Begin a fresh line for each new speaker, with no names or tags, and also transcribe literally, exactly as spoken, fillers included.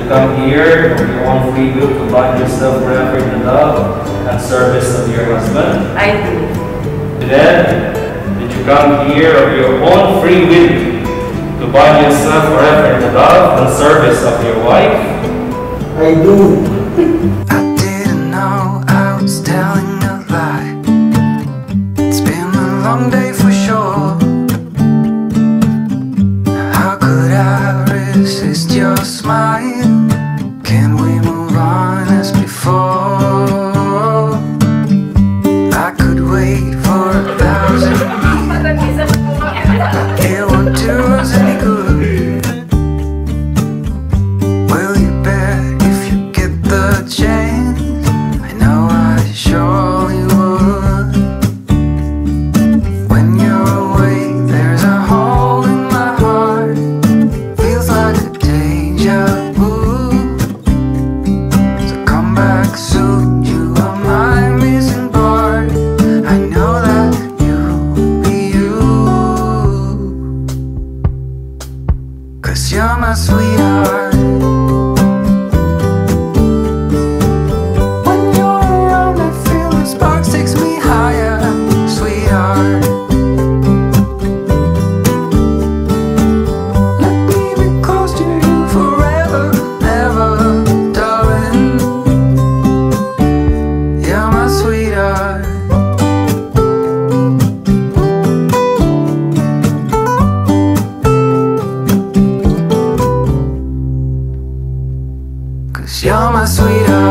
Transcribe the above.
come here of your own free will to bind yourself forever in the love and service of your husband?
I do.
Then, did you come here of your own free will to bind yourself forever in the love and service of your wife?
I do.
I didn't know I was telling a lie. It's been a long day for sure. How could I resist your smile? Can we move on as before? I could wait for a thousand years. It won't do us any good. Will you bet if you get the chance? I know I surely would. When you're away, there's a hole in my heart. Feels like a deja vu. So come back soon, you are my missing part. I know that you'll be you, 'cause you're my sweetheart. When you're around, I feel the sparks takes me higher, sweetheart. Let me be close to you forever, ever, darling. You're my sweetheart. 'Cause you're my sweetheart.